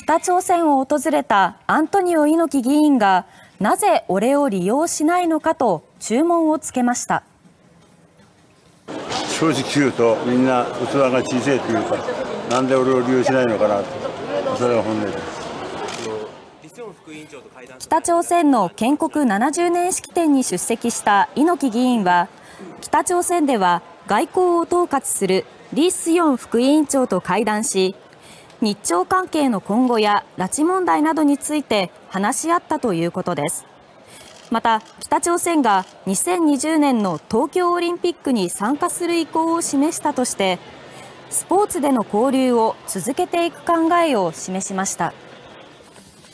北朝鮮を訪れたアントニオ猪木議員がなぜ俺を利用しないのかと注文をつけました。 正直言うとみんな器が小さいというか、なんで俺を利用しないのかなと、それが本音です。 北朝鮮の建国70年式典に出席した猪木議員は、北朝鮮では外交を統括するリ・スヨン副委員長と会談し、日朝関係の今後や拉致問題などについて話し合ったということです。また、北朝鮮が2020年の東京オリンピックに参加する意向を示したとして、スポーツでの交流を続けていく考えを示しました。